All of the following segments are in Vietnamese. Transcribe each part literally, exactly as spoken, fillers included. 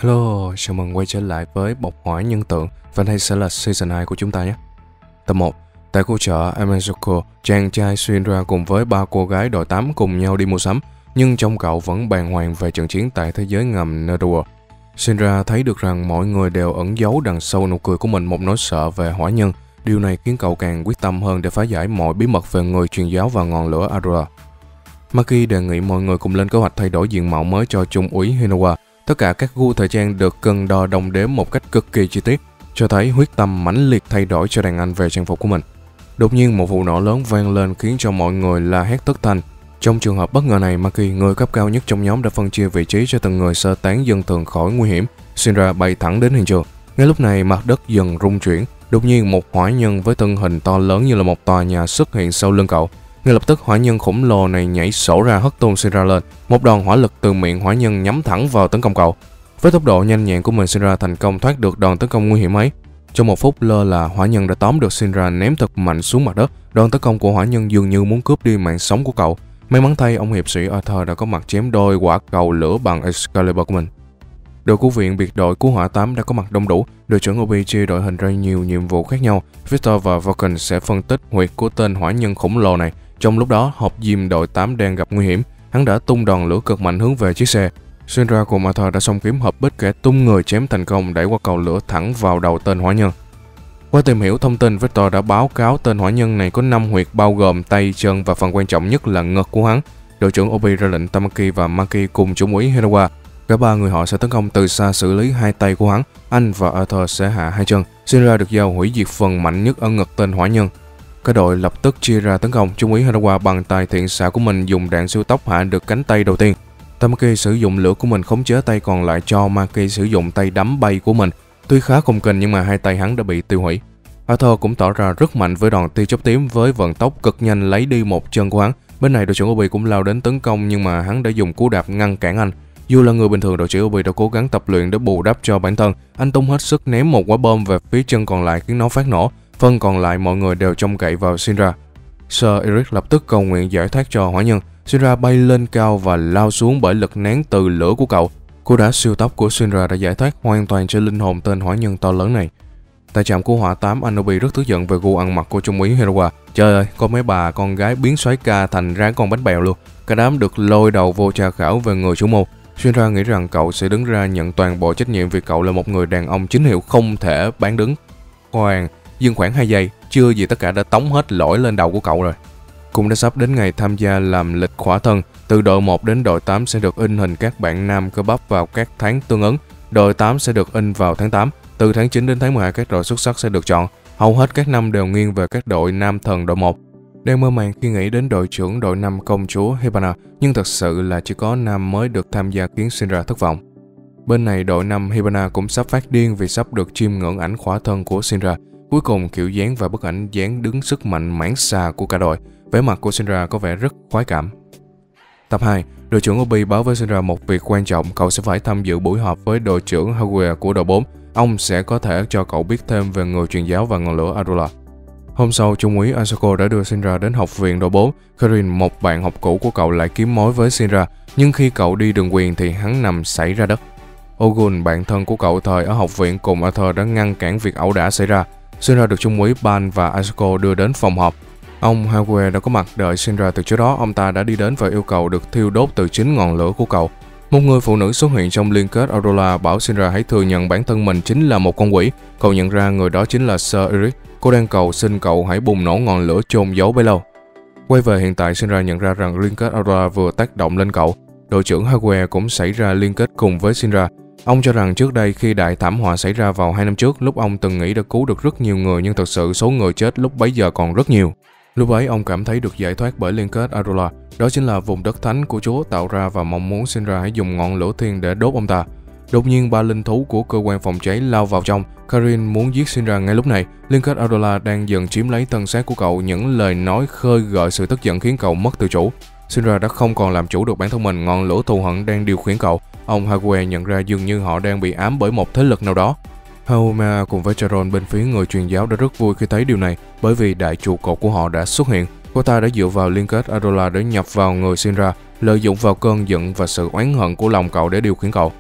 Hello, chào mừng quay trở lại với Bộc Hỏa Nhân Tượng và đây sẽ là Season hai của chúng ta nhé. Tập một. Tại khu chợ Amazuko, chàng trai Shinra cùng với ba cô gái đội tám cùng nhau đi mua sắm, nhưng trong cậu vẫn bàng hoàng về trận chiến tại thế giới ngầm Netherworld. Shinra thấy được rằng mọi người đều ẩn giấu đằng sau nụ cười của mình một nỗi sợ về hỏa nhân. Điều này khiến cậu càng quyết tâm hơn để phá giải mọi bí mật về người truyền giáo và ngọn lửa Aurora. Maki đề nghị mọi người cùng lên kế hoạch thay đổi diện mạo mới cho Trung úy Hinowa. Tất cả các gu thời trang được cân đo đong đếm một cách cực kỳ chi tiết, cho thấy quyết tâm mãnh liệt thay đổi cho đàn anh về trang phục của mình. Đột nhiên một vụ nổ lớn vang lên khiến cho mọi người la hét thất thanh. Trong trường hợp bất ngờ này, Maki, người cấp cao nhất trong nhóm, đã phân chia vị trí cho từng người sơ tán dân thường khỏi nguy hiểm. Shinra bay thẳng đến hiện trường. Ngay lúc này mặt đất dần rung chuyển. Đột nhiên một hỏa nhân với thân hình to lớn như là một tòa nhà xuất hiện sau lưng cậu. Ngay lập tức hỏa nhân khổng lồ này nhảy sổ ra hất tung Shinra lên. Một đòn hỏa lực từ miệng hỏa nhân nhắm thẳng vào tấn công cậu. Với tốc độ nhanh nhẹn của mình, Shinra thành công thoát được đòn tấn công nguy hiểm ấy. Trong một phút lơ là, hỏa nhân đã tóm được Shinra ném thật mạnh xuống mặt đất. Đòn tấn công của hỏa nhân dường như muốn cướp đi mạng sống của cậu. May mắn thay, ông hiệp sĩ Arthur đã có mặt chém đôi quả cầu lửa bằng Excalibur của mình. Đội cứu viện biệt đội cứu hỏa tám đã có mặt đông đủ. Đội trưởng Obi chia đội hình ra nhiều nhiệm vụ khác nhau. Victor và Vulcan sẽ phân tích huyệt của tên hỏa nhân khổng lồ này. Trong lúc đó, hộp diêm đội tám đang gặp nguy hiểm. Hắn đã tung đòn lửa cực mạnh hướng về chiếc xe. Shinra cùng Arthur đã xông kiếm hợp bích kẻ tung người chém thành công, đẩy quả cầu lửa thẳng vào đầu tên hỏa nhân. Qua tìm hiểu thông tin, Victor đã báo cáo tên hỏa nhân này có năm huyệt bao gồm tay, chân và phần quan trọng nhất là ngực của hắn. Đội trưởng Obi ra lệnh Tamaki và Maki cùng trung úy Hinowa. Cả ba người họ sẽ tấn công từ xa xử lý hai tay của hắn. Anh và Arthur sẽ hạ hai chân. Shinra được giao hủy diệt phần mạnh nhất ở ngực tên hỏa nhân. Cả đội lập tức chia ra tấn công. Trung úy Hinowa bằng tài thiện xạ của mình dùng đạn siêu tốc hạ được cánh tay đầu tiên. Tamaki sử dụng lửa của mình khống chế tay còn lại cho Maki sử dụng tay đấm bay của mình. Tuy khá không kềnh nhưng mà hai tay hắn đã bị tiêu hủy. Arthur cũng tỏ ra rất mạnh với đòn tia chớp tím với vận tốc cực nhanh lấy đi một chân của hắn. Bên này đội trưởng Obi cũng lao đến tấn công nhưng mà hắn đã dùng cú đạp ngăn cản anh. Dù là người bình thường, đội trưởng Obi đã cố gắng tập luyện để bù đắp cho bản thân. Anh tung hết sức ném một quả bom về phía chân còn lại khiến nó phát nổ. Phần còn lại mọi người đều trông cậy vào Shinra. Sir Eric lập tức cầu nguyện giải thoát cho hỏa nhân. Shinra bay lên cao và lao xuống bởi lực nén từ lửa của cậu. Cú đá siêu tốc của Shinra đã giải thoát hoàn toàn cho linh hồn tên hỏa nhân to lớn này. Tại trạm cứu hỏa tám, Anobi rất tức giận về gu ăn mặc của trung úy Hinowa. Trời ơi, con mấy bà con gái biến xoáy ca thành ráng con bánh bèo luôn. Cả đám được lôi đầu vô tra khảo về người chủ mưu. Shinra nghĩ rằng cậu sẽ đứng ra nhận toàn bộ trách nhiệm vì cậu là một người đàn ông chính hiệu không thể bán đứng. Khoan, dừng khoảng hai giây, chưa gì tất cả đã tống hết lỗi lên đầu của cậu rồi. Cũng đã sắp đến ngày tham gia làm lịch khỏa thân. Từ đội một đến đội tám sẽ được in hình các bạn nam cơ bắp vào các tháng tương ứng. Đội tám sẽ được in vào tháng tám. Từ tháng chín đến tháng mười hai các đội xuất sắc sẽ được chọn. Hầu hết các năm đều nghiêng về các đội nam thần đội một. Đang mơ màng khi nghĩ đến đội trưởng đội năm công chúa Hibana, nhưng thật sự là chỉ có nam mới được tham gia khiến Shinra thất vọng. Bên này đội năm Hibana cũng sắp phát điên vì sắp được chiêm ngưỡng ảnh khỏa thân của Shinra. Cuối cùng kiểu dáng và bức ảnh dáng đứng sức mạnh mãn xà của cả đội. Vẻ mặt của Shinra có vẻ rất khoái cảm. Tập hai, đội trưởng Obi báo với Shinra một việc quan trọng. Cậu sẽ phải tham dự buổi họp với đội trưởng Haguya của đội bốn. Ông sẽ có thể cho cậu biết thêm về người truyền giáo và ngọn lửa Aurora. Hôm sau, trung úy Asako đã đưa Shinra đến học viện đội bốn. Karin, một bạn học cũ của cậu, lại kiếm mối với Shinra, nhưng khi cậu đi đường quyền thì hắn nằm xảy ra đất. Ogun, bạn thân của cậu thời ở học viện cùng Arthur, đã ngăn cản việc ẩu đả xảy ra. Shinra được trung úy Ban và Asako đưa đến phòng họp. Ông Hague đã có mặt đợi Shinra từ trước đó. Ông ta đã đi đến và yêu cầu được thiêu đốt từ chính ngọn lửa của cậu. Một người phụ nữ xuất hiện trong liên kết Aurora bảo Shinra hãy thừa nhận bản thân mình chính là một con quỷ. Cậu nhận ra người đó chính là Sir Eric. Cô đang cầu xin cậu hãy bùng nổ ngọn lửa chôn giấu bấy lâu. Quay về hiện tại, Shinra nhận ra rằng liên kết Aurora vừa tác động lên cậu. Đội trưởng Hague cũng xảy ra liên kết cùng với Shinra. Ông cho rằng trước đây khi đại thảm họa xảy ra vào hai năm trước, lúc ông từng nghĩ đã cứu được rất nhiều người nhưng thực sự số người chết lúc bấy giờ còn rất nhiều. Lúc ấy ông cảm thấy được giải thoát bởi liên kết Aurora. Đó chính là vùng đất thánh của Chúa tạo ra và mong muốn Shinra hãy dùng ngọn lửa thiên để đốt ông ta. Đột nhiên ba linh thú của cơ quan phòng cháy lao vào trong. Karin muốn giết Shinra ngay lúc này. Liên kết Aurora đang dần chiếm lấy thân xác của cậu. Những lời nói khơi gợi sự tức giận khiến cậu mất tự chủ. Shinra đã không còn làm chủ được bản thân mình. Ngọn lửa thù hận đang điều khiển cậu. Ông Hague nhận ra dường như họ đang bị ám bởi một thế lực nào đó. Haoma cùng với Charon bên phía người truyền giáo đã rất vui khi thấy điều này, bởi vì đại trụ cột của họ đã xuất hiện. Cô ta đã dựa vào liên kết Aurora để nhập vào người Shinra, lợi dụng vào cơn giận và sự oán hận của lòng cậu để điều khiển cậu.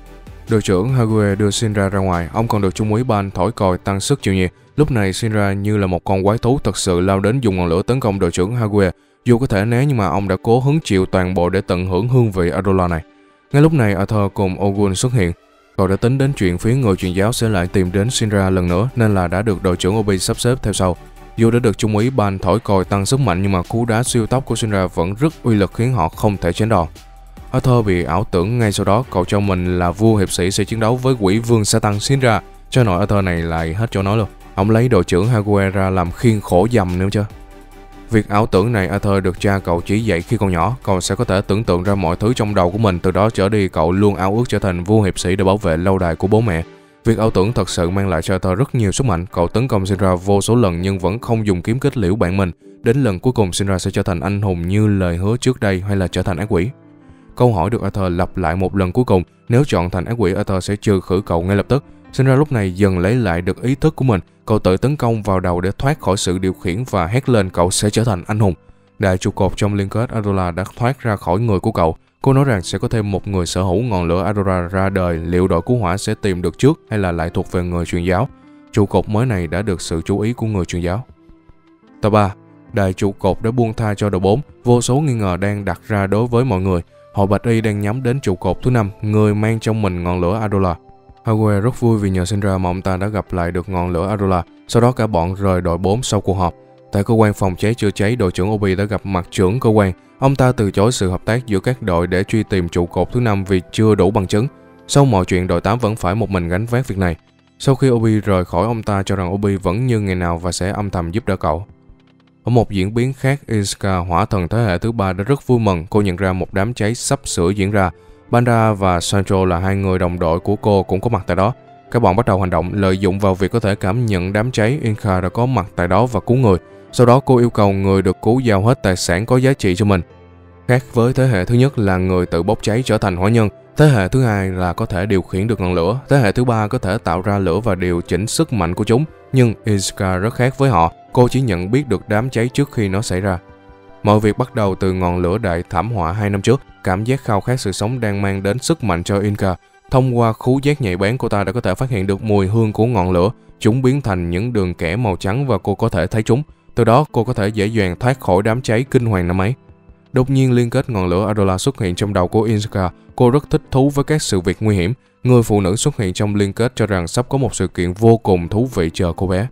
Đội trưởng Hague đưa Shinra ra ngoài, ông còn được Trung úy Ban thổi còi tăng sức chịu nhiệt. Lúc này Shinra như là một con quái thú thật sự lao đến dùng ngọn lửa tấn công đội trưởng Hague. Dù có thể né nhưng mà ông đã cố hứng chịu toàn bộ để tận hưởng hương vị Adola này. Ngay lúc này Arthur cùng Ogun xuất hiện. Cậu đã tính đến chuyện phía người truyền giáo sẽ lại tìm đến Shinra lần nữa nên là đã được đội trưởng Obi sắp xếp theo sau. Dù đã được Trung úy Ban thổi còi tăng sức mạnh nhưng mà cú đá siêu tốc của Shinra vẫn rất uy lực khiến họ không thể tránh đòn. Arthur bị ảo tưởng ngay sau đó cậu cho mình là vua hiệp sĩ sẽ chiến đấu với quỷ vương Satan Shinra. Cho nội Arthur này lại hết chỗ nói luôn. Ông lấy đội trưởng Hague ra làm khiên khổ dầm nữa chứ. Việc ảo tưởng này Arthur được cha cậu chỉ dạy khi còn nhỏ, cậu sẽ có thể tưởng tượng ra mọi thứ trong đầu của mình, từ đó trở đi cậu luôn ao ước trở thành vua hiệp sĩ để bảo vệ lâu đài của bố mẹ. Việc ảo tưởng thật sự mang lại cho Arthur rất nhiều sức mạnh, cậu tấn công Shinra vô số lần nhưng vẫn không dùng kiếm kết liễu bạn mình. Đến lần cuối cùng Shinra sẽ trở thành anh hùng như lời hứa trước đây hay là trở thành ác quỷ. Câu hỏi được Arthur lặp lại một lần cuối cùng, nếu chọn thành ác quỷ Arthur sẽ trừ khử cậu ngay lập tức. Shinra lúc này dần lấy lại được ý thức của mình, cậu tự tấn công vào đầu để thoát khỏi sự điều khiển và hét lên cậu sẽ trở thành anh hùng. Đại trụ cột trong liên kết Adola đã thoát ra khỏi người của cậu. Cô nói rằng sẽ có thêm một người sở hữu ngọn lửa Adola ra đời, liệu đội cứu hỏa sẽ tìm được trước hay là lại thuộc về người truyền giáo. Trụ cột mới này đã được sự chú ý của người truyền giáo. Tập ba. Đại trụ cột đã buông tha cho đội bốn, vô số nghi ngờ đang đặt ra đối với mọi người. Hội Bạch Y đang nhắm đến trụ cột thứ năm, người mang trong mình ngọn lửa Adola. Hague rất vui vì nhờ Shinra mà ông ta đã gặp lại được ngọn lửa Adola. Sau đó cả bọn rời đội bốn sau cuộc họp. Tại cơ quan phòng cháy chữa cháy, đội trưởng Obi đã gặp mặt trưởng cơ quan. Ông ta từ chối sự hợp tác giữa các đội để truy tìm trụ cột thứ năm vì chưa đủ bằng chứng. Sau mọi chuyện, đội tám vẫn phải một mình gánh vác việc này. Sau khi Obi rời khỏi, ông ta cho rằng Obi vẫn như ngày nào và sẽ âm thầm giúp đỡ cậu. Ở một diễn biến khác, Izuka, hỏa thần thế hệ thứ ba, đã rất vui mừng. Cô nhận ra một đám cháy sắp sửa diễn ra. Banda và Sancho là hai người đồng đội của cô cũng có mặt tại đó. Các bọn bắt đầu hành động, lợi dụng vào việc có thể cảm nhận đám cháy. Inka đã có mặt tại đó và cứu người. Sau đó cô yêu cầu người được cứu giao hết tài sản có giá trị cho mình. Khác với thế hệ thứ nhất là người tự bốc cháy trở thành hỏa nhân, thế hệ thứ hai là có thể điều khiển được ngọn lửa, thế hệ thứ ba có thể tạo ra lửa và điều chỉnh sức mạnh của chúng. Nhưng Izuka rất khác với họ, cô chỉ nhận biết được đám cháy trước khi nó xảy ra. Mọi việc bắt đầu từ ngọn lửa đại thảm họa hai năm trước. Cảm giác khao khát sự sống đang mang đến sức mạnh cho Inka. Thông qua khứu giác nhạy bén, cô ta đã có thể phát hiện được mùi hương của ngọn lửa. Chúng biến thành những đường kẻ màu trắng và cô có thể thấy chúng. Từ đó cô có thể dễ dàng thoát khỏi đám cháy kinh hoàng năm ấy. Đột nhiên liên kết ngọn lửa Adola xuất hiện trong đầu của Izuka. Cô rất thích thú với các sự việc nguy hiểm. Người phụ nữ xuất hiện trong liên kết cho rằng sắp có một sự kiện vô cùng thú vị chờ cô bé.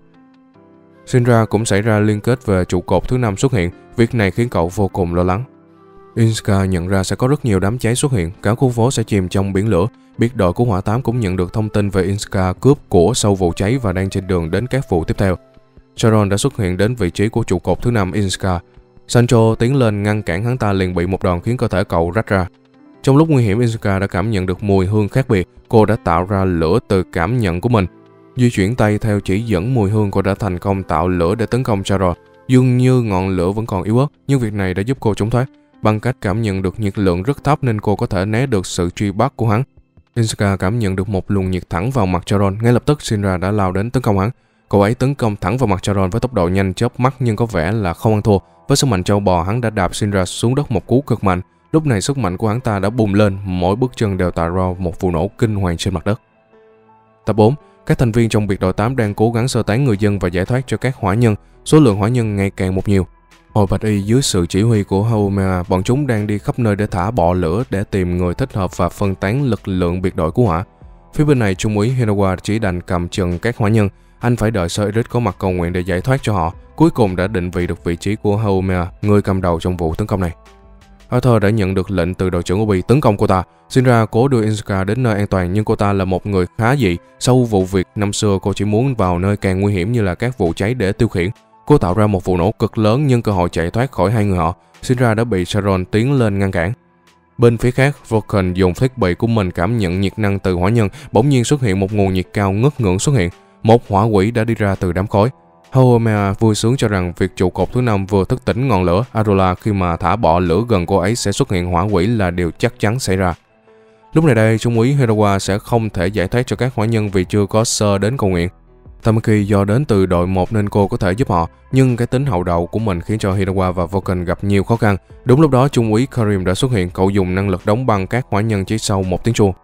Shinra cũng xảy ra liên kết về trụ cột thứ năm xuất hiện. Việc này khiến cậu vô cùng lo lắng. Izuka nhận ra sẽ có rất nhiều đám cháy xuất hiện, cả khu phố sẽ chìm trong biển lửa. Biết đội của hỏa tám cũng nhận được thông tin về Izuka cướp của sau vụ cháy và đang trên đường đến các vụ tiếp theo. Sharon đã xuất hiện đến vị trí của trụ cột thứ năm Izuka. Sancho tiến lên ngăn cản hắn ta liền bị một đòn khiến cơ thể cậu rách ra. Trong lúc nguy hiểm, Izuka đã cảm nhận được mùi hương khác biệt. Cô đã tạo ra lửa từ cảm nhận của mình. Di chuyển tay theo chỉ dẫn mùi hương, cô đã thành công tạo lửa để tấn công Sharon. Dường như ngọn lửa vẫn còn yếu ớt, nhưng việc này đã giúp cô trốn thoát. Bằng cách cảm nhận được nhiệt lượng rất thấp nên cô có thể né được sự truy bắt của hắn. Izuka cảm nhận được một luồng nhiệt thẳng vào mặt Sharon. Ngay lập tức Shinra đã lao đến tấn công hắn. Cậu ấy tấn công thẳng vào mặt Sharon với tốc độ nhanh chớp mắt nhưng có vẻ là không ăn thua. Với sức mạnh trâu bò, hắn đã đạp Shinra xuống đất một cú cực mạnh. Lúc này sức mạnh của hắn ta đã bùng lên, mỗi bước chân đều tạo ra một vụ nổ kinh hoàng trên mặt đất. Tập bốn. Các thành viên trong biệt đội tám đang cố gắng sơ tán người dân và giải thoát cho các hỏa nhân. Số lượng hỏa nhân ngày càng một nhiều. Hội Bạch Y dưới sự chỉ huy của Haumea, bọn chúng đang đi khắp nơi để thả bọ lửa để tìm người thích hợp và phân tán lực lượng biệt đội cứu hỏa. Phía bên này, Trung úy Hinawa chỉ đành cầm chừng các hỏa nhân. Anh phải đợi Sir Eric có mặt cầu nguyện để giải thoát cho họ. Cuối cùng đã định vị được vị trí của Haumea, người cầm đầu trong vụ tấn công này. Arthur đã nhận được lệnh từ đội trưởng Obi tấn công cô ta. Shinra cố đưa Izuka đến nơi an toàn nhưng cô ta là một người khá dị. Sau vụ việc năm xưa, cô chỉ muốn vào nơi càng nguy hiểm như là các vụ cháy để tiêu khiển. Cô tạo ra một vụ nổ cực lớn nhưng cơ hội chạy thoát khỏi hai người họ. Shinra đã bị Sharon tiến lên ngăn cản. Bên phía khác, Vulcan dùng thiết bị của mình cảm nhận nhiệt năng từ hỏa nhân. Bỗng nhiên xuất hiện một nguồn nhiệt cao ngất ngưỡng xuất hiện. Một hỏa quỷ đã đi ra từ đám khói. Haumea vui sướng cho rằng việc trụ cột thứ năm vừa thức tỉnh ngọn lửa Adola, khi mà thả bọ lửa gần cô ấy sẽ xuất hiện hỏa quỷ là điều chắc chắn xảy ra. Lúc này đây, Trung úy Hirawa sẽ không thể giải thoát cho các hỏa nhân vì chưa có Sir đến cầu nguyện. Tamaki do đến từ đội một nên cô có thể giúp họ, nhưng cái tính hậu đậu của mình khiến cho Hirawa và Vulcan gặp nhiều khó khăn. Đúng lúc đó, Trung úy Karim đã xuất hiện, cậu dùng năng lực đóng băng các hỏa nhân chỉ sau một tiếng chuông.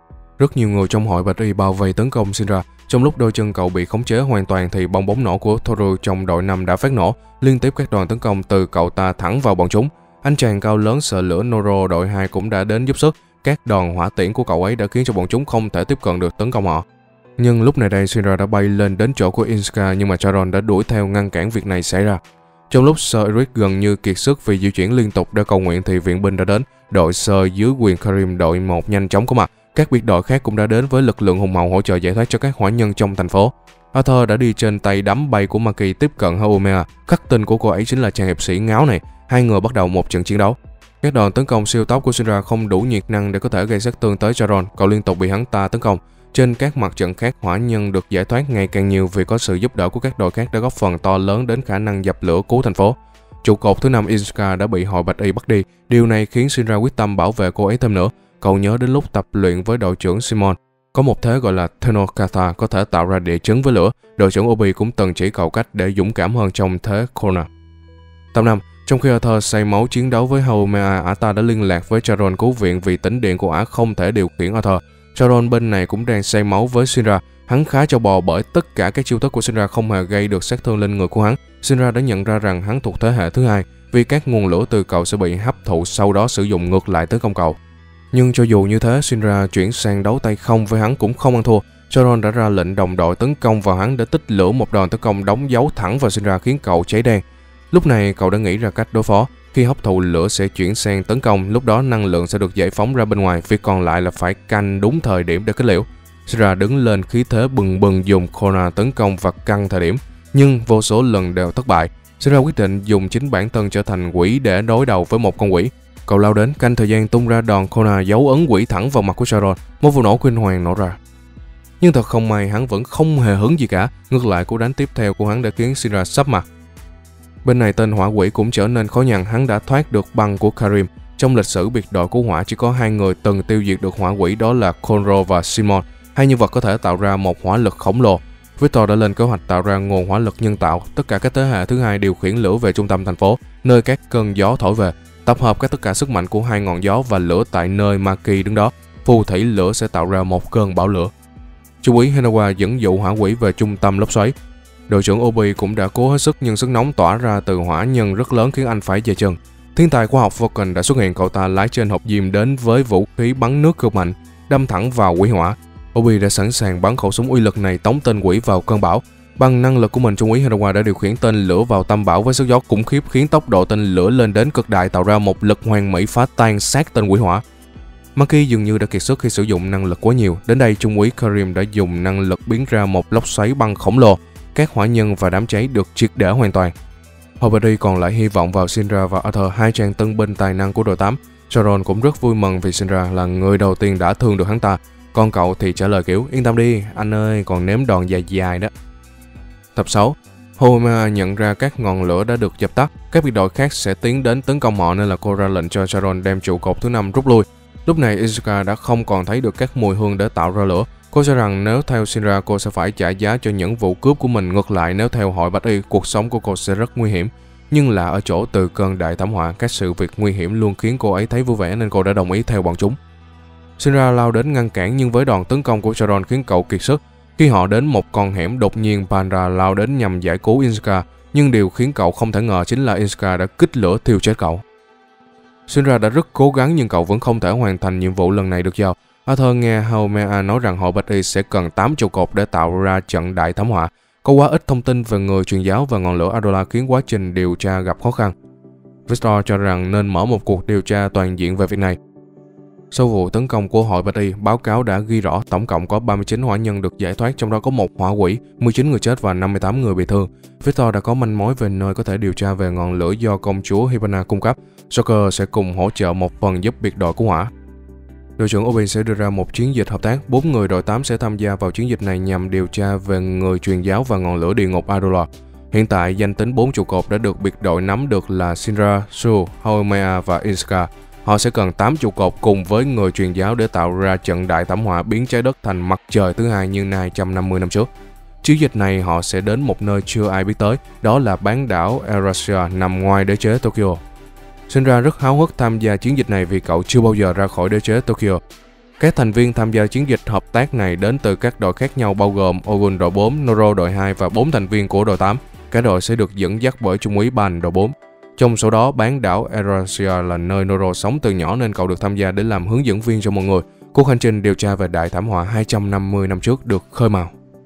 Rất nhiều người trong hội Bạch Y bao vây tấn công Shinra. Trong lúc đôi chân cậu bị khống chế hoàn toàn thì bong bóng nổ của Toru trong đội năm đã phát nổ, liên tiếp các đòn tấn công từ cậu ta thẳng vào bọn chúng. Anh chàng cao lớn sợ lửa Noro đội hai cũng đã đến giúp sức. Các đòn hỏa tiễn của cậu ấy đã khiến cho bọn chúng không thể tiếp cận được tấn công họ. Nhưng lúc này đây Shinra đã bay lên đến chỗ của Izuka, nhưng mà Charon đã đuổi theo ngăn cản việc này xảy ra. Trong lúc Sir Eric gần như kiệt sức vì di chuyển liên tục để cầu nguyện thì viện binh đã đến. Đội Sir dưới quyền Karim đội một nhanh chóng có mặt. Các biệt đội khác cũng đã đến với lực lượng hùng hậu hỗ trợ giải thoát cho các hỏa nhân trong thành phố. Arthur đã đi trên tay đám bay của Maki tiếp cận Haumea. Khắc tinh của cô ấy chính là chàng hiệp sĩ ngáo này. Hai người bắt đầu một trận chiến đấu. Các đòn tấn công siêu tốc của Shinra không đủ nhiệt năng để có thể gây sát thương tới Charon. Cậu liên tục bị hắn ta tấn công. Trên các mặt trận khác, hỏa nhân được giải thoát ngày càng nhiều vì có sự giúp đỡ của các đội khác đã góp phần to lớn đến khả năng dập lửa cứu thành phố. Trụ cột thứ năm Izuka đã bị hội Bạch Y bắt đi. Điều này khiến Shinra quyết tâm bảo vệ cô ấy thêm nữa. Cậu nhớ đến lúc tập luyện với đội trưởng Simon. Có một thế gọi là Tenokata có thể tạo ra địa chấn với lửa. Đội trưởng Obi cũng từng chỉ cậu cách để dũng cảm hơn trong thế Kona. Tập năm. Trong khi Arthur say máu chiến đấu với Haumea, ả ta đã liên lạc với Charon cứu viện vì tĩnh điện của ả không thể điều khiển Arthur. Charon bên này cũng đang say máu với Shinra. Hắn khá cho bò bởi tất cả các chiêu thức của Shinra không hề gây được sát thương lên người của hắn. Shinra đã nhận ra rằng hắn thuộc thế hệ thứ hai vì các nguồn lửa từ cậu sẽ bị hấp thụ sau đó sử dụng ngược lại tấn công cậu. Nhưng cho dù như thế, Shinra chuyển sang đấu tay không với hắn cũng không ăn thua. Charon đã ra lệnh đồng đội tấn công vào hắn để tích lửa một đòn tấn công đóng dấu thẳng vào Shinra khiến cậu cháy đen. Lúc này cậu đã nghĩ ra cách đối phó. Khi hấp thụ lửa sẽ chuyển sang tấn công, lúc đó năng lượng sẽ được giải phóng ra bên ngoài, việc còn lại là phải canh đúng thời điểm để kết liễu. Shinra đứng lên khí thế bừng bừng dùng Kona tấn công và căng thời điểm, nhưng vô số lần đều thất bại. Shinra quyết định dùng chính bản thân trở thành quỷ để đối đầu với một con quỷ. Cậu lao đến canh thời gian tung ra đòn Kona dấu ấn quỷ thẳng vào mặt của Charon. Một vụ nổ kinh hoàng nổ ra. Nhưng thật không may, hắn vẫn không hề hứng gì cả. Ngược lại, cú đánh tiếp theo của hắn đã khiến Shinra sắp mặt. Bên này tên hỏa quỷ cũng trở nên khó nhằn, hắn đã thoát được băng của Karim. Trong lịch sử biệt đội cứu hỏa chỉ có hai người từng tiêu diệt được hỏa quỷ, đó là Conro và Simon. Hai nhân vật có thể tạo ra một hỏa lực khổng lồ. Victor đã lên kế hoạch tạo ra nguồn hỏa lực nhân tạo. Tất cả các thế hệ thứ hai điều khiển lửa về trung tâm thành phố, nơi các cơn gió thổi về. Tập hợp các tất cả sức mạnh của hai ngọn gió và lửa tại nơi Maki đứng đó, phù thủy lửa sẽ tạo ra một cơn bão lửa. Trung úy Hinawa dẫn dụ hỏa quỷ về trung tâm lốc xoáy. Đội trưởng Obi cũng đã cố hết sức nhưng sức nóng tỏa ra từ hỏa nhân rất lớn khiến anh phải dè chừng. Thiên tài khoa học Vulcan đã xuất hiện, cậu ta lái trên hộp diêm đến với vũ khí bắn nước cực mạnh, đâm thẳng vào quỷ hỏa. Obi đã sẵn sàng bắn khẩu súng uy lực này tống tên quỷ vào cơn bão. Bằng năng lực của mình, Trung úy Hinawa đã điều khiển tên lửa vào tâm bão với sức gió khủng khiếp khiến tốc độ tên lửa lên đến cực đại, tạo ra một lực hoàn mỹ phá tan xác tên quỷ hỏa. Maki dường như đã kiệt sức khi sử dụng năng lực quá nhiều. Đến đây, Trung úy Karim đã dùng năng lực biến ra một lốc xoáy băng khổng lồ. Các hỏa nhân và đám cháy được triệt để hoàn toàn. Hobari còn lại hy vọng vào Shinra và Arthur, hai chàng tân binh tài năng của đội tám. Charon cũng rất vui mừng vì Shinra là người đầu tiên đã thương được hắn ta. Còn cậu thì trả lời kiểu yên tâm đi, anh ơi, còn nếm đòn dài dài đó. Tập sáu. Haumea nhận ra các ngọn lửa đã được dập tắt. Các biệt đội khác sẽ tiến đến tấn công họ nên là cô ra lệnh cho Charon đem trụ cột thứ năm rút lui. Lúc này Izuka đã không còn thấy được các mùi hương để tạo ra lửa. Cô cho rằng nếu theo Shinra cô sẽ phải trả giá cho những vụ cướp của mình. Ngược lại, nếu theo hội Bạch Y, cuộc sống của cô sẽ rất nguy hiểm. Nhưng là ở chỗ từ cơn đại thảm họa, các sự việc nguy hiểm luôn khiến cô ấy thấy vui vẻ nên cô đã đồng ý theo bọn chúng. Shinra lao đến ngăn cản nhưng với đòn tấn công của Charon khiến cậu kiệt sức. Khi họ đến một con hẻm, đột nhiên Pandra lao đến nhằm giải cứu Izuka, nhưng điều khiến cậu không thể ngờ chính là Izuka đã kích lửa thiêu chết cậu. Shinra đã rất cố gắng nhưng cậu vẫn không thể hoàn thành nhiệm vụ lần này được giao. Arthur nghe Haumea nói rằng hội Bạch Y sẽ cần tám trụ cột để tạo ra trận đại thảm họa. Có quá ít thông tin về người truyền giáo và ngọn lửa Adola khiến quá trình điều tra gặp khó khăn. Victor cho rằng nên mở một cuộc điều tra toàn diện về việc này. Sau vụ tấn công của hội Bạch Y, báo cáo đã ghi rõ tổng cộng có ba mươi chín hỏa nhân được giải thoát, trong đó có một hỏa quỷ, mười chín người chết và năm mươi tám người bị thương. Victor đã có manh mối về nơi có thể điều tra về ngọn lửa do công chúa Hibana cung cấp. Joker sẽ cùng hỗ trợ một phần giúp biệt đội cứu hỏa. Đội trưởng Obi sẽ đưa ra một chiến dịch hợp tác, bốn người đội tám sẽ tham gia vào chiến dịch này nhằm điều tra về người truyền giáo và ngọn lửa địa ngục Adola. Hiện tại, danh tính bốn trụ cột đã được biệt đội nắm được là Shinra, Shu, Haumea và Izuka. Họ sẽ cần tám trụ cột cùng với người truyền giáo để tạo ra trận đại thảm họa biến trái đất thành mặt trời thứ hai như hai trăm năm mươi năm trước. Chiến dịch này họ sẽ đến một nơi chưa ai biết tới, đó là bán đảo Eurasia nằm ngoài đế chế Tokyo. Shinra rất háo hức tham gia chiến dịch này vì cậu chưa bao giờ ra khỏi đế chế Tokyo. Các thành viên tham gia chiến dịch hợp tác này đến từ các đội khác nhau bao gồm Ogun đội bốn, Noro đội hai và bốn thành viên của đội tám. Cả đội sẽ được dẫn dắt bởi Trung úy Ban đội bốn. Trong số đó, bán đảo Eurasia là nơi Noro sống từ nhỏ nên cậu được tham gia để làm hướng dẫn viên cho mọi người. Cuộc hành trình điều tra về đại thảm họa hai trăm năm mươi năm trước được khơi mào.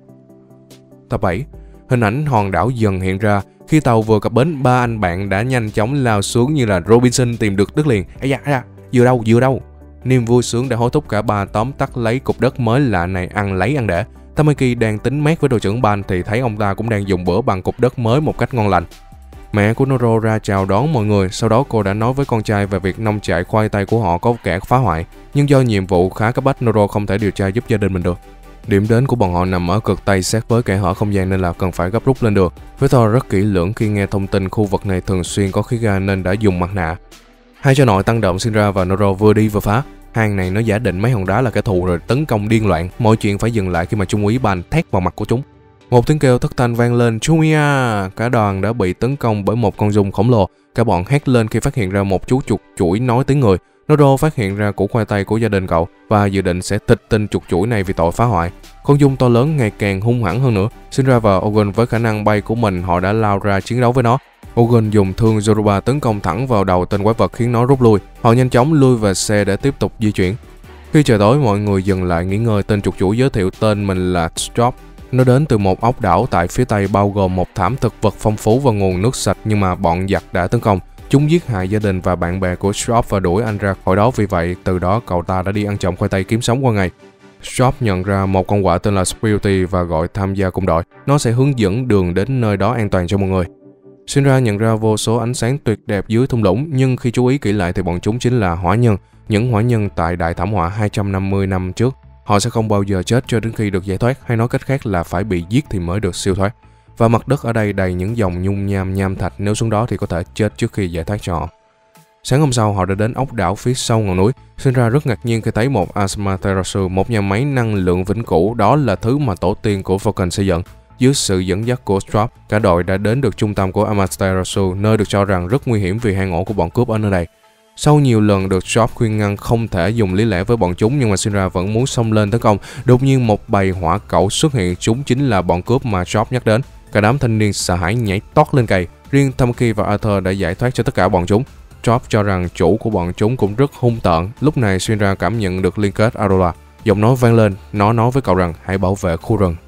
Tập bảy. Hình ảnh hòn đảo dần hiện ra. Khi tàu vừa cập bến, ba anh bạn đã nhanh chóng lao xuống như là Robinson tìm được đất liền. Ây da, ây da, vừa đâu, vừa đâu. Niềm vui sướng đã hối thúc cả ba tóm tắt lấy cục đất mới lạ này ăn lấy ăn để. Tamaki đang tính mét với đội trưởng Ban thì thấy ông ta cũng đang dùng bữa bằng cục đất mới một cách ngon lành. Mẹ của Noro ra chào đón mọi người, sau đó cô đã nói với con trai về việc nông trại khoai tây của họ có kẻ phá hoại, nhưng do nhiệm vụ khá cấp bách, Noro không thể điều tra giúp gia đình mình được. Điểm đến của bọn họ nằm ở cực Tây sát với kẽ hở không gian nên là cần phải gấp rút lên đường. Victor rất kỹ lưỡng khi nghe thông tin khu vực này thường xuyên có khí ga nên đã dùng mặt nạ. Hai cha nội tăng động Shinra và Noro vừa đi vừa phá. Hang này nó giả định mấy hòn đá là kẻ thù rồi tấn công điên loạn. Mọi chuyện phải dừng lại khi mà Trung úy Ban thét vào mặt của chúng. Một tiếng kêu thất thanh vang lên, Chumia! Cả đoàn đã bị tấn công bởi một con giun khổng lồ. Cả bọn hét lên khi phát hiện ra một chú chuột chuỗi nói tiếng người. Noro phát hiện ra củ khoai tây của gia đình cậu và dự định sẽ tịch tinh chuột chuỗi này vì tội phá hoại. Con giun to lớn ngày càng hung hãn hơn nữa. Shinra và Ogun với khả năng bay của mình, họ đã lao ra chiến đấu với nó. Ogun dùng thương Yoruba tấn công thẳng vào đầu tên quái vật khiến nó rút lui. Họ nhanh chóng lui về xe để tiếp tục di chuyển. Khi trời tối, mọi người dừng lại nghỉ ngơi. Tên chuột chuỗi giới thiệu tên mình là Strop. Nó đến từ một ốc đảo tại phía tây bao gồm một thảm thực vật phong phú và nguồn nước sạch, nhưng mà bọn giặc đã tấn công. Chúng giết hại gia đình và bạn bè của Strop và đuổi anh ra khỏi đó, vì vậy từ đó cậu ta đã đi ăn trộm khoai tây kiếm sống qua ngày. Strop nhận ra một con quạ tên là Spirity và gọi tham gia cùng đội. Nó sẽ hướng dẫn đường đến nơi đó an toàn cho mọi người. Shinra nhận ra vô số ánh sáng tuyệt đẹp dưới thung lũng, nhưng khi chú ý kỹ lại thì bọn chúng chính là hỏa nhân, những hỏa nhân tại đại thảm họa hai trăm năm mươi năm trước. Họ sẽ không bao giờ chết cho đến khi được giải thoát, hay nói cách khác là phải bị giết thì mới được siêu thoát. Và mặt đất ở đây đầy những dòng nhung nham nham thạch, nếu xuống đó thì có thể chết trước khi giải thoát cho họ. Sáng hôm sau, họ đã đến ốc đảo phía sau ngọn núi. Shinra rất ngạc nhiên khi thấy một Amaterasu, một nhà máy năng lượng vĩnh cửu. Đó là thứ mà tổ tiên của Vulcan xây dựng. Dưới sự dẫn dắt của Strop, cả đội đã đến được trung tâm của Amaterasu, nơi được cho rằng rất nguy hiểm vì hang ổ của bọn cướp ở nơi đây. Sau nhiều lần được Strop khuyên ngăn không thể dùng lý lẽ với bọn chúng, nhưng mà Shinra vẫn muốn xông lên tấn công. Đột nhiên một bầy hỏa cẩu xuất hiện, chúng chính là bọn cướp mà Strop nhắc đến. Cả đám thanh niên sợ hãi nhảy tót lên cây. Riêng Tamaki và Arthur đã giải thoát cho tất cả bọn chúng. Strop cho rằng chủ của bọn chúng cũng rất hung tợn. Lúc này Shinra cảm nhận được liên kết Aurora. Giọng nói vang lên, nó nói với cậu rằng hãy bảo vệ khu rừng.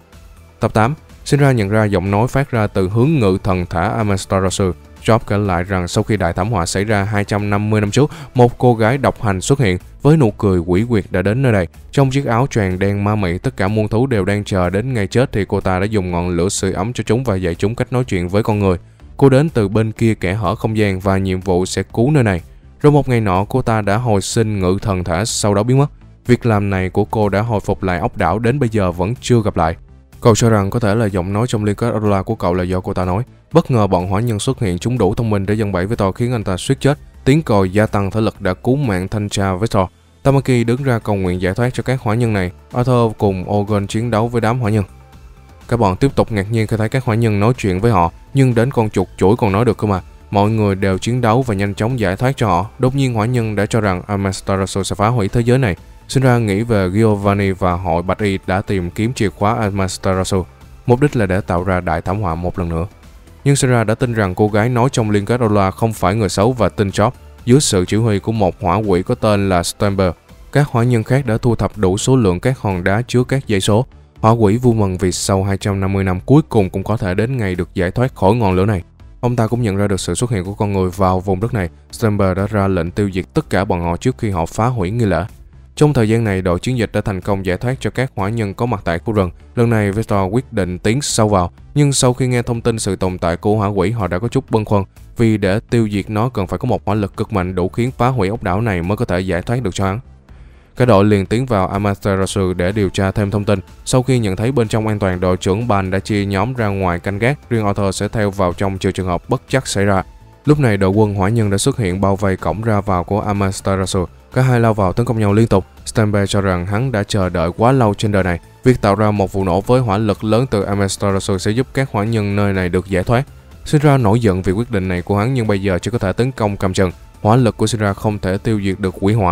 Tập tám. Shinra nhận ra giọng nói phát ra từ hướng ngự thần thả Amaterasu. Strop kể lại rằng sau khi đại thảm họa xảy ra hai trăm năm mươi năm trước, một cô gái độc hành xuất hiện với nụ cười quỷ quyệt đã đến nơi đây. Trong chiếc áo choàng đen ma mị, tất cả muôn thú đều đang chờ đến ngày chết thì cô ta đã dùng ngọn lửa sưởi ấm cho chúng và dạy chúng cách nói chuyện với con người. Cô đến từ bên kia kẽ hở không gian và nhiệm vụ sẽ cứu nơi này. Rồi một ngày nọ, cô ta đã hồi sinh ngự thần thể, sau đó biến mất. Việc làm này của cô đã hồi phục lại ốc đảo, đến bây giờ vẫn chưa gặp lại. Cậu cho rằng có thể là giọng nói trong liên kết Aurora của cậu là do cô ta nói. Bất ngờ bọn hỏa nhân xuất hiện, chúng đủ thông minh để giăng bẫy Victor khiến anh ta suýt chết. Tiếng còi gia tăng thể lực đã cứu mạng thanh tra Victor. Tamaki đứng ra cầu nguyện giải thoát cho các hỏa nhân này. Arthur cùng Ogun chiến đấu với đám hỏa nhân. Các bọn tiếp tục ngạc nhiên khi thấy các hỏa nhân nói chuyện với họ, nhưng đến con chuột chuỗi còn nói được cơ mà. Mọi người đều chiến đấu và nhanh chóng giải thoát cho họ. Đột nhiên hỏa nhân đã cho rằng Amaterasu sẽ phá hủy thế giới này. Shinra nghĩ về Giovanni và hội Bạch Y đã tìm kiếm chìa khóa Amaterasu. Mục đích là để tạo ra đại thảm họa một lần nữa. Nhưng Shinra đã tin rằng cô gái nói trong liên kết Aurora không phải người xấu và tin Job. Dưới sự chỉ huy của một hỏa quỷ có tên là Stamper, các hỏa nhân khác đã thu thập đủ số lượng các hòn đá chứa các dãy số. Hỏa quỷ vui mừng vì sau hai trăm năm mươi năm cuối cùng cũng có thể đến ngày được giải thoát khỏi ngọn lửa này. Ông ta cũng nhận ra được sự xuất hiện của con người vào vùng đất này. Stamper đã ra lệnh tiêu diệt tất cả bọn họ trước khi họ phá hủy nghi lễ. Trong thời gian này, đội chiến dịch đã thành công giải thoát cho các hỏa nhân có mặt tại khu rừng. Lần này, Victor quyết định tiến sâu vào, nhưng sau khi nghe thông tin sự tồn tại của hỏa quỷ, họ đã có chút bâng khuâng, vì để tiêu diệt nó cần phải có một hỏa lực cực mạnh đủ khiến phá hủy ốc đảo này mới có thể giải thoát được cho hắn. Cả đội liền tiến vào Amaterasu để điều tra thêm thông tin. Sau khi nhận thấy bên trong an toàn, đội trưởng Ban đã chia nhóm ra ngoài canh gác, riêng Arthur sẽ theo vào trong trừ trường hợp bất trắc xảy ra. Lúc này đội quân hỏa nhân đã xuất hiện bao vây cổng ra vào của Amaterasu. Cả hai lao vào tấn công nhau liên tục. Stamper cho rằng hắn đã chờ đợi quá lâu trên đời này. Việc tạo ra một vụ nổ với hỏa lực lớn từ Amaterasu sẽ giúp các hỏa nhân nơi này được giải thoát. Shinra nổi giận vì quyết định này của hắn, nhưng bây giờ chỉ có thể tấn công cầm chừng. Hỏa lực của Shinra không thể tiêu diệt được quỷ hỏa.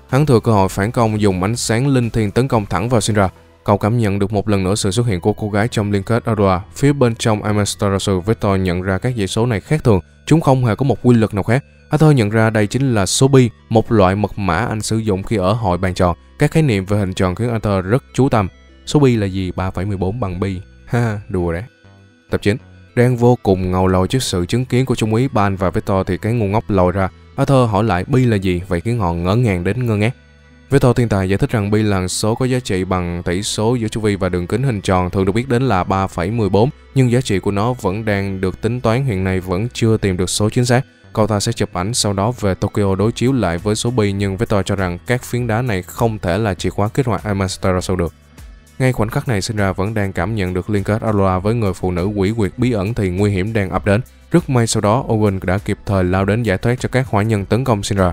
Hắn thừa cơ hội phản công dùng ánh sáng linh thiêng tấn công thẳng vào Syndra. Cậu cảm nhận được một lần nữa sự xuất hiện của cô gái trong liên kết Aurora. Phía bên trong Amaterasu, Victor nhận ra các dãy số này khác thường, chúng không hề có một quy luật nào khác. Arthur nhận ra đây chính là số pi, một loại mật mã anh sử dụng khi ở hội bàn tròn. Các khái niệm về hình tròn khiến Arthur rất chú tâm. Số pi là gì? ba phẩy mười bốn bằng pi. Ha, đùa đấy. Tập chín. Đang vô cùng ngầu lồi trước sự chứng kiến của Trung úy Ban và Victor thì cái ngu ngốc lòi ra. Arthur hỏi lại pi là gì, vậy khiến họ ngỡ ngàng đến ngơ ngác. Victor thiên tài giải thích rằng pi là số có giá trị bằng tỷ số giữa chu vi và đường kính hình tròn, thường được biết đến là ba phẩy mười bốn, nhưng giá trị của nó vẫn đang được tính toán, hiện nay vẫn chưa tìm được số chính xác. Cậu ta sẽ chụp ảnh sau đó về Tokyo đối chiếu lại với số pi, nhưng Victor cho rằng các phiến đá này không thể là chìa khóa kích hoạt Amaterasu được. Ngay khoảnh khắc này, Syndra vẫn đang cảm nhận được liên kết Aurora với người phụ nữ quỷ quyệt bí ẩn thì nguy hiểm đang ập đến. Rất may sau đó, Ogun đã kịp thời lao đến giải thoát cho các hỏa nhân tấn công Syndra.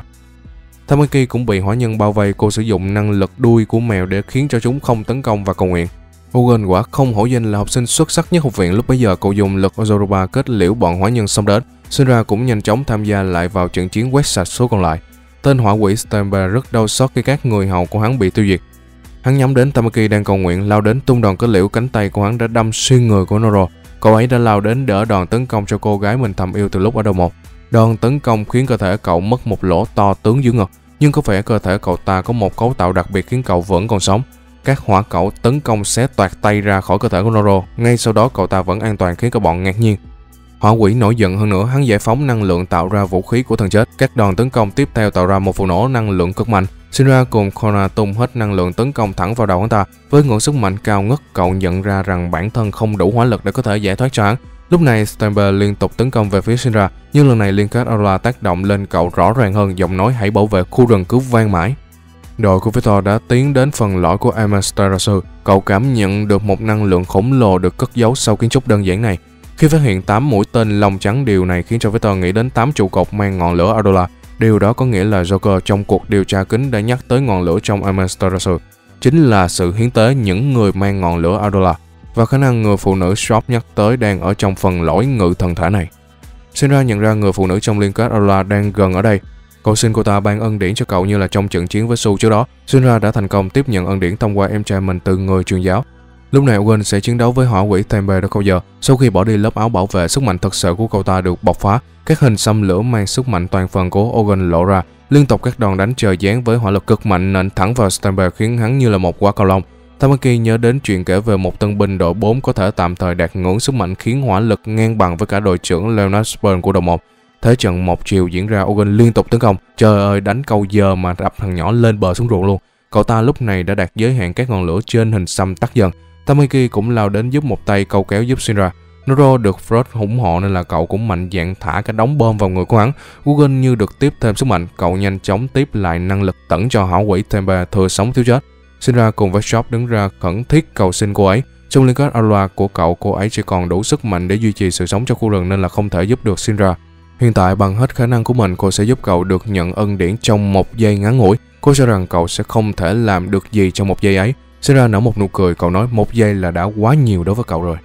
Tamaki cũng bị hỏa nhân bao vây, cô sử dụng năng lực đuôi của mèo để khiến cho chúng không tấn công và cầu nguyện. Ogun quả không hổ danh là học sinh xuất sắc nhất học viện, lúc bấy giờ cậu dùng lực Ozoroba kết liễu bọn hỏa nhân xông đến. Syndra cũng nhanh chóng tham gia lại vào trận chiến quét sạch số còn lại. Tên hỏa quỷ Stamper rất đau xót khi các người hầu của hắn bị tiêu diệt. Hắn nhắm đến Tamaki đang cầu nguyện, lao đến tung đòn kết liễu, cánh tay của hắn đã đâm xuyên người của Noro. Cậu ấy đã lao đến đỡ đòn tấn công cho cô gái mình thầm yêu từ lúc ở đầu một. Đòn tấn công khiến cơ thể cậu mất một lỗ to tướng dưới ngực, nhưng có vẻ cơ thể cậu ta có một cấu tạo đặc biệt khiến cậu vẫn còn sống. Các hỏa cẩu tấn công xé toạc tay ra khỏi cơ thể của Noro. Ngay sau đó cậu ta vẫn an toàn khiến các bọn ngạc nhiên. Hỏa quỷ nổi giận hơn nữa, hắn giải phóng năng lượng tạo ra vũ khí của thần chết. Các đòn tấn công tiếp theo tạo ra một vụ nổ năng lượng cực mạnh. Syndra cùng Kona tung hết năng lượng tấn công thẳng vào đầu hắn ta. Với ngưỡng sức mạnh cao ngất, cậu nhận ra rằng bản thân không đủ hỏa lực để có thể giải thoát cho hắn. Lúc này Stamper liên tục tấn công về phía Syndra, nhưng lần này liên kết Aurora tác động lên cậu rõ ràng hơn, giọng nói hãy bảo vệ khu rừng cứ vang mãi. Đội của Victor đã tiến đến phần lõi của Amaterasu. Cậu cảm nhận được một năng lượng khổng lồ được cất giấu sau kiến trúc đơn giản này. Khi phát hiện tám mũi tên lông trắng, điều này khiến cho Victor nghĩ đến tám trụ cột mang ngọn lửa Aurora. Điều đó có nghĩa là Joker trong cuộc điều tra kín đã nhắc tới ngọn lửa trong Amaterasu, chính là sự hiến tế những người mang ngọn lửa Aurora, và khả năng người phụ nữ Shop nhắc tới đang ở trong phần lõi ngự thần thể này. Syndra nhận ra người phụ nữ trong liên kết Aurora đang gần ở đây. Cậu xin cô ta ban ân điển cho cậu như là trong trận chiến với Su trước đó. Syndra đã thành công tiếp nhận ân điển thông qua em trai mình từ người truyền giáo. Lúc này Owen sẽ chiến đấu với hỏa quỷ Tempe được câu giờ. Sau khi bỏ đi lớp áo bảo vệ, sức mạnh thật sự của cậu ta được bộc phá. Các hình xăm lửa mang sức mạnh toàn phần của Owen lộ ra. Liên tục các đòn đánh trời giáng với hỏa lực cực mạnh nện thẳng vào Tempe khiến hắn như là một quả cầu lông. Tamaki nhớ đến chuyện kể về một tân binh đội bốn có thể tạm thời đạt ngưỡng sức mạnh khiến hỏa lực ngang bằng với cả đội trưởng Leonard Spurn của đội một. Thế trận một chiều diễn ra, Owen liên tục tấn công. Trời ơi, đánh câu giờ mà đập thằng nhỏ lên bờ xuống ruộng luôn. Cậu ta lúc này đã đạt giới hạn các ngọn lửa trên hình xăm tắt dần. Tamaki cũng lao đến giúp một tay câu kéo giúp Syndra. Noro được Frost ủng hộ nên là cậu cũng mạnh dạn thả cả đống bom vào người của hắn. Ogun như được tiếp thêm sức mạnh, cậu nhanh chóng tiếp lại năng lực tẩn cho hỏa quỷ Tempe thừa sống thiếu chết. Syndra cùng với Shop đứng ra khẩn thiết cầu xin cô ấy. Trong liên kết Aurora của cậu, cô ấy chỉ còn đủ sức mạnh để duy trì sự sống cho khu rừng nên là không thể giúp được Syndra. Hiện tại bằng hết khả năng của mình, cô sẽ giúp cậu được nhận ân điển trong một giây ngắn ngủi. Cô cho rằng cậu sẽ không thể làm được gì trong một giây ấy. Syndra nở một nụ cười, cậu nói một giây là đã quá nhiều đối với cậu rồi.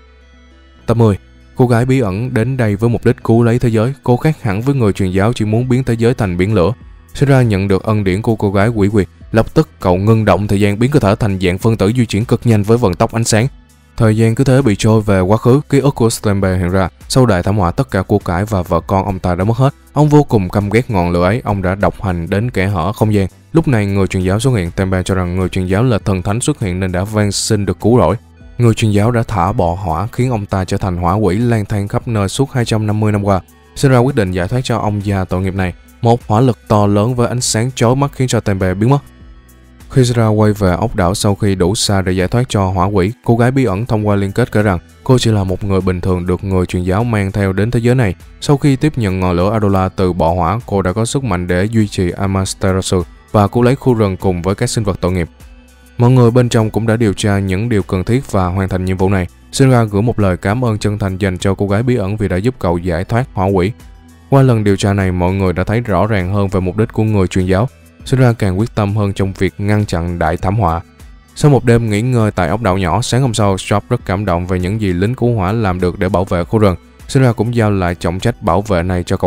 Tập mười. Cô gái bí ẩn đến đây với mục đích cứu lấy thế giới. Cô khác hẳn với người truyền giáo chỉ muốn biến thế giới thành biển lửa. Syndra nhận được ân điển của cô gái quỷ quyệt. Lập tức cậu ngưng động thời gian, biến cơ thể thành dạng phân tử di chuyển cực nhanh với vận tốc ánh sáng. Thời gian cứ thế bị trôi về quá khứ. Ký ức của Stamper hiện ra. Sau đại thảm họa, tất cả của cải và vợ con ông ta đã mất hết. Ông vô cùng căm ghét ngọn lửa ấy. Ông đã độc hành đến kẽ hở không gian. Lúc này người truyền giáo xuất hiện. Stamper cho rằng người truyền giáo là thần thánh xuất hiện nên đã van xin được cứu rỗi. Người truyền giáo đã thả bọ hỏa khiến ông ta trở thành hỏa quỷ lang thang khắp nơi suốt hai trăm năm mươi năm qua. Syndra quyết định giải thoát cho ông già tội nghiệp này. Một hỏa lực to lớn với ánh sáng chói mắt khiến cho Stamper biến mất. Khi Syndra quay về ốc đảo sau khi đủ xa để giải thoát cho hỏa quỷ, cô gái bí ẩn thông qua liên kết kể rằng cô chỉ là một người bình thường được người truyền giáo mang theo đến thế giới này. Sau khi tiếp nhận ngọn lửa Aurora từ bọ hỏa, cô đã có sức mạnh để duy trì Amaterasu và cứu lấy khu rừng cùng với các sinh vật tội nghiệp. Mọi người bên trong cũng đã điều tra những điều cần thiết và hoàn thành nhiệm vụ này. Syndra gửi một lời cảm ơn chân thành dành cho cô gái bí ẩn vì đã giúp cậu giải thoát hỏa quỷ. Qua lần điều tra này, mọi người đã thấy rõ ràng hơn về mục đích của người truyền giáo. Syndra càng quyết tâm hơn trong việc ngăn chặn đại thảm họa. Sau một đêm nghỉ ngơi tại ốc đảo nhỏ, sáng hôm sau, Shop rất cảm động về những gì lính cứu hỏa làm được để bảo vệ khu rừng. Syndra cũng giao lại trọng trách bảo vệ này cho cậu ấy.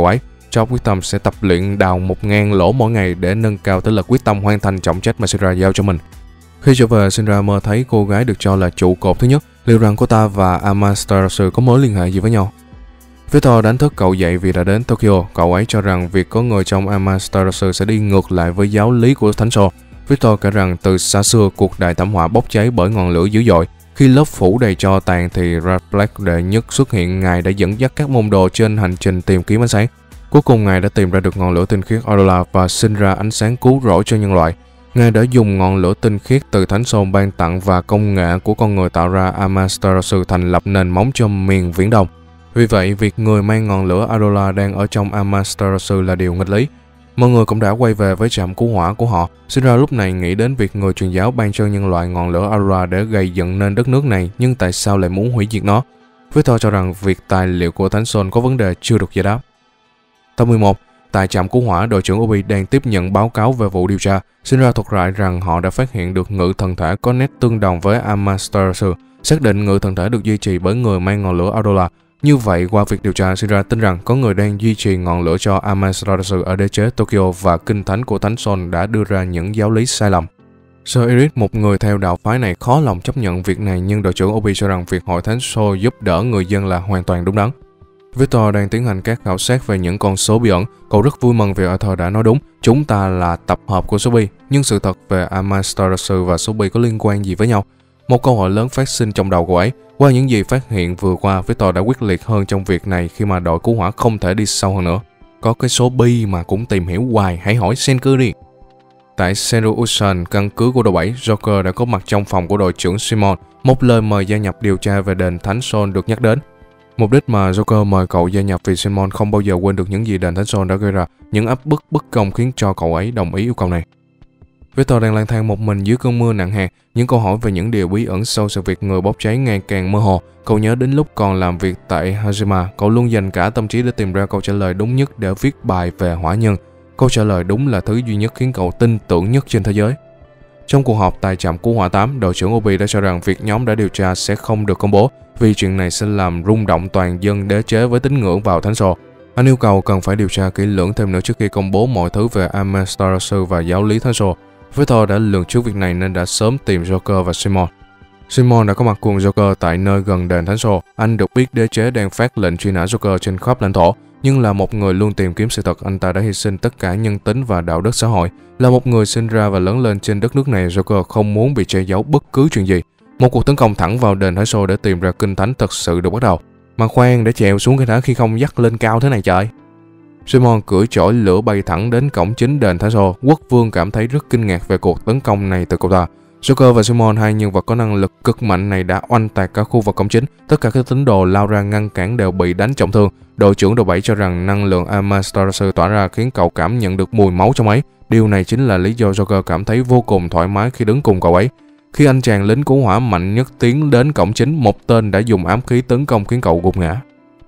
Job quyết tâm sẽ tập luyện đào một ngàn lỗ mỗi ngày để nâng cao tỷ lệ quyết tâm hoàn thành trọng trách mà Shinra giao cho mình. Khi trở về, Shinra mơ thấy cô gái được cho là trụ cột thứ nhất, liệu rằng cô ta và Amaterasu có mối liên hệ gì với nhau. Victor đánh thức cậu dậy vì đã đến Tokyo. Cậu ấy cho rằng việc có người trong Amaterasu sẽ đi ngược lại với giáo lý của Thánh Sô. Victor kể rằng từ xa xưa cuộc đại thảm họa bốc cháy bởi ngọn lửa dữ dội. Khi lớp phủ đầy tro tàn thì Reflex đệ nhất xuất hiện. Ngài đã dẫn dắt các môn đồ trên hành trình tìm kiếm ánh sáng. Cuối cùng Ngài đã tìm ra được ngọn lửa tinh khiết Aurora và sinh ra ánh sáng cứu rỗi cho nhân loại. Ngài đã dùng ngọn lửa tinh khiết từ Thánh Sô ban tặng và công nghệ của con người tạo ra Amaterasu thành lập nền móng cho miền Viễn Đông. Vì vậy, việc người mang ngọn lửa Aurora đang ở trong Amaterasu là điều nghịch lý. Mọi người cũng đã quay về với trạm cứu hỏa của họ. Shinra lúc này nghĩ đến việc người truyền giáo ban cho nhân loại ngọn lửa Aurora để gây dựng nên đất nước này, nhưng tại sao lại muốn hủy diệt nó? Victor cho rằng việc tài liệu của Thánh Sô có vấn đề chưa được giải đáp. Tập mười một. Tại trạm cứu hỏa, đội trưởng Obi đang tiếp nhận báo cáo về vụ điều tra. Shinra thuật lại rằng họ đã phát hiện được ngự thần thể có nét tương đồng với Amaterasu, xác định ngự thần thể được duy trì bởi người mang ngọn lửa Aurora. Như vậy, qua việc điều tra, Shinra tin rằng có người đang duy trì ngọn lửa cho Amaterasu ở đế chế Tokyo và kinh thánh của Thánh Sô đã đưa ra những giáo lý sai lầm. Sir Iris, một người theo đạo phái này, khó lòng chấp nhận việc này, nhưng đội trưởng Obi cho rằng việc hội Thánh Sô giúp đỡ người dân là hoàn toàn đúng đắn. Victor đang tiến hành các khảo sát về những con số bí ẩn. Cậu rất vui mừng vì Arthur đã nói đúng, chúng ta là tập hợp của số bi, nhưng sự thật về Amaterasu và số bi có liên quan gì với nhau? Một câu hỏi lớn phát sinh trong đầu cậu ấy. Qua những gì phát hiện vừa qua, Victor đã quyết liệt hơn trong việc này khi mà đội cứu hỏa không thể đi sâu hơn nữa. Có cái số bi mà cũng tìm hiểu hoài, hãy hỏi Senku đi. Tại Senru Usan, căn cứ của đội bảy, Joker đã có mặt trong phòng của đội trưởng Simon. Một lời mời gia nhập điều tra về đền Thánh Sô được nhắc đến. Mục đích mà Joker mời cậu gia nhập vì Simon không bao giờ quên được những gì đền Thánh Sô đã gây ra. Những áp bức bất công khiến cho cậu ấy đồng ý yêu cầu này. Victor đang lang thang một mình dưới cơn mưa nặng hạt. Những câu hỏi về những điều bí ẩn sau sự việc người bốc cháy ngày càng mơ hồ. Cậu nhớ đến lúc còn làm việc tại Hajima, cậu luôn dành cả tâm trí để tìm ra câu trả lời đúng nhất để viết bài về hỏa nhân. Câu trả lời đúng là thứ duy nhất khiến cậu tin tưởng nhất trên thế giới. Trong cuộc họp tại trạm cứu hỏa tám, đội trưởng Obi đã cho rằng việc nhóm đã điều tra sẽ không được công bố vì chuyện này sẽ làm rung động toàn dân đế chế với tín ngưỡng vào Thánh Sô. Anh yêu cầu cần phải điều tra kỹ lưỡng thêm nữa trước khi công bố mọi thứ về Amaterasu và giáo lý Thánh Sô. Victor đã lường trước việc này nên đã sớm tìm Joker và Simon. Simon đã có mặt cùng Joker tại nơi gần đền Thánh Sô. Anh được biết đế chế đang phát lệnh truy nã Joker trên khắp lãnh thổ. Nhưng là một người luôn tìm kiếm sự thật, anh ta đã hy sinh tất cả nhân tính và đạo đức xã hội. Là một người sinh ra và lớn lên trên đất nước này, Joker không muốn bị che giấu bất cứ chuyện gì. Một cuộc tấn công thẳng vào đền Thánh Sô để tìm ra kinh thánh thật sự được bắt đầu. Mà khoan, để trèo xuống cái đá khi không dắt lên cao thế này trời. Simon cưỡi chổi lửa bay thẳng đến cổng chính đền Thánh Sô. Quốc vương cảm thấy rất kinh ngạc về cuộc tấn công này từ cậu ta. Joker và Simon, hai nhân vật có năng lực cực mạnh này, đã oanh tạc cả khu vực cổng chính. Tất cả các tín đồ lao ra ngăn cản đều bị đánh trọng thương. Đội trưởng đội bảy cho rằng năng lượng Amaterasu tỏa ra khiến cậu cảm nhận được mùi máu trong ấy. Điều này chính là lý do Joker cảm thấy vô cùng thoải mái khi đứng cùng cậu ấy. Khi anh chàng lính cứu hỏa mạnh nhất tiến đến cổng chính, một tên đã dùng ám khí tấn công khiến cậu gục ngã.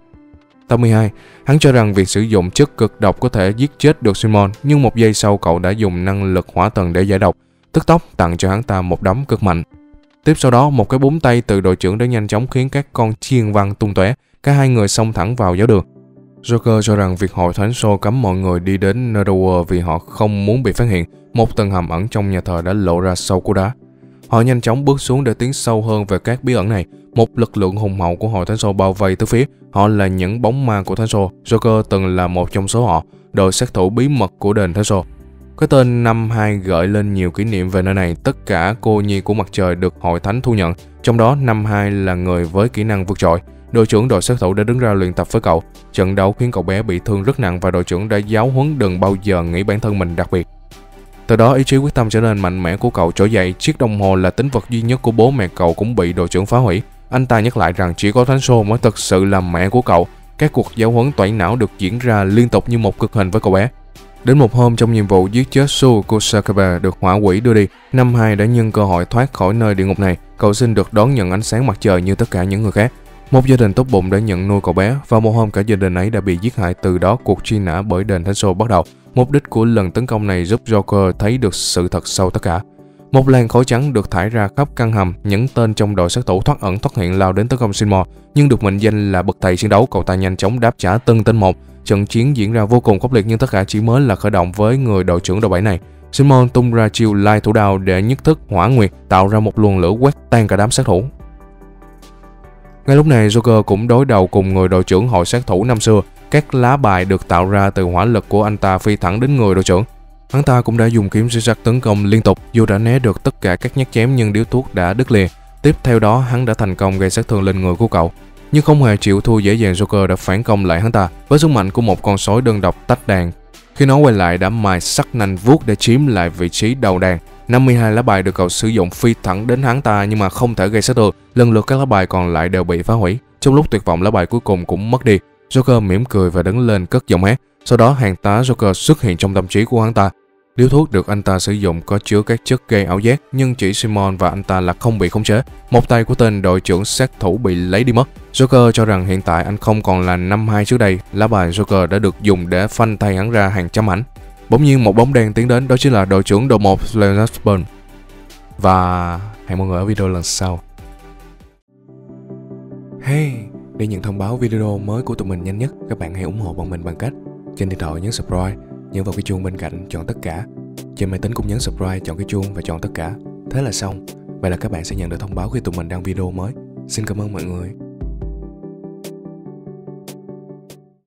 Tập mười hai. Hắn cho rằng việc sử dụng chất cực độc có thể giết chết được Simon, nhưng một giây sau cậu đã dùng năng lực hỏa thần để giải độc. Tức tốc tặng cho hắn ta một đấm cực mạnh. Tiếp sau đó, một cái búng tay từ đội trưởng đã nhanh chóng khiến các con chiên văng tung tóe. Cả hai người xông thẳng vào giáo đường. Joker cho rằng việc hội Thánh Sô cấm mọi người đi đến Netherworld vì họ không muốn bị phát hiện. Một tầng hầm ẩn trong nhà thờ đã lộ ra sau cú đá. Họ nhanh chóng bước xuống để tiến sâu hơn về các bí ẩn này. Một lực lượng hùng hậu của hội Thánh Sô bao vây tứ phía. Họ là những bóng ma của Thánh Sô. Joker từng là một trong số họ, đội sát thủ bí mật của đền Thánh Sô. Cái tên năm hai gợi lên nhiều kỷ niệm về nơi này. Tất cả cô nhi của mặt trời được hội thánh thu nhận, trong đó năm hai là người với kỹ năng vượt trội. Đội trưởng đội sát thủ đã đứng ra luyện tập với cậu. Trận đấu khiến cậu bé bị thương rất nặng và đội trưởng đã giáo huấn đừng bao giờ nghĩ bản thân mình đặc biệt. Từ đó, ý chí quyết tâm trở nên mạnh mẽ của cậu trỗi dậy. Chiếc đồng hồ là tín vật duy nhất của bố mẹ cậu cũng bị đội trưởng phá hủy. Anh ta nhắc lại rằng chỉ có Thánh Sô mới thực sự là mẹ của cậu. Các cuộc giáo huấn tẩy não được diễn ra liên tục như một cực hình với cậu bé. Đến một hôm, trong nhiệm vụ giết chết Su Kusakabe được hỏa quỷ đưa đi, năm hai đã nhân cơ hội thoát khỏi nơi địa ngục này. Cậu xin được đón nhận ánh sáng mặt trời như tất cả những người khác. Một gia đình tốt bụng đã nhận nuôi cậu bé, và một hôm cả gia đình ấy đã bị giết hại. Từ đó cuộc truy nã bởi đền Thánh Sô bắt đầu. Mục đích của lần tấn công này giúp Joker thấy được sự thật sau tất cả. Một làn khói trắng được thải ra khắp căn hầm. Những tên trong đội sát thủ thoát ẩn thoát hiện lao đến tấn công Simon, nhưng được mệnh danh là bậc thầy chiến đấu, cậu ta nhanh chóng đáp trả từng tên một. Trận chiến diễn ra vô cùng khốc liệt nhưng tất cả chỉ mới là khởi động với người đội trưởng đội bảy này. Simon tung ra chiêu lai thủ đao để nhất thức hỏa nguyệt, tạo ra một luồng lửa quét tan cả đám sát thủ. Ngay lúc này, Joker cũng đối đầu cùng người đội trưởng hội sát thủ năm xưa. Các lá bài được tạo ra từ hỏa lực của anh ta phi thẳng đến người đội trưởng. Hắn ta cũng đã dùng kiếm xích sắt tấn công liên tục, dù đã né được tất cả các nhát chém nhưng điếu thuốc đã đứt lìa. Tiếp theo đó, hắn đã thành công gây sát thương lên người của cậu. Nhưng không hề chịu thua dễ dàng, Joker đã phản công lại hắn ta với sức mạnh của một con sói đơn độc tách đàn. Khi nó quay lại đã mài sắc nanh vuốt để chiếm lại vị trí đầu đàn. năm mươi hai lá bài được cậu sử dụng phi thẳng đến hắn ta nhưng mà không thể gây sát thương. Lần lượt các lá bài còn lại đều bị phá hủy. Trong lúc tuyệt vọng, lá bài cuối cùng cũng mất đi. Joker mỉm cười và đứng lên cất giọng hét. Sau đó hàng tá Joker xuất hiện trong tâm trí của hắn ta. Điếu thuốc được anh ta sử dụng có chứa các chất gây ảo giác, nhưng chỉ Simon và anh ta là không bị khống chế. Một tay của tên đội trưởng sát thủ bị lấy đi mất. Joker cho rằng hiện tại anh không còn là năm hai trước đây. Lá bài Joker đã được dùng để phanh thay hắn ra hàng trăm ảnh. Bỗng nhiên một bóng đen tiến đến, đó chính là đội trưởng đội một Leonard Burn. Và hẹn mọi người ở video lần sau. Hey, để nhận thông báo video mới của tụi mình nhanh nhất, các bạn hãy ủng hộ bọn mình bằng cách trên điện thoại nhấn subscribe, nhấn vào cái chuông bên cạnh chọn tất cả. Trên máy tính cũng nhấn subscribe, chọn cái chuông và chọn tất cả. Thế là xong. Vậy là các bạn sẽ nhận được thông báo khi tụi mình đăng video mới. Xin cảm ơn mọi người.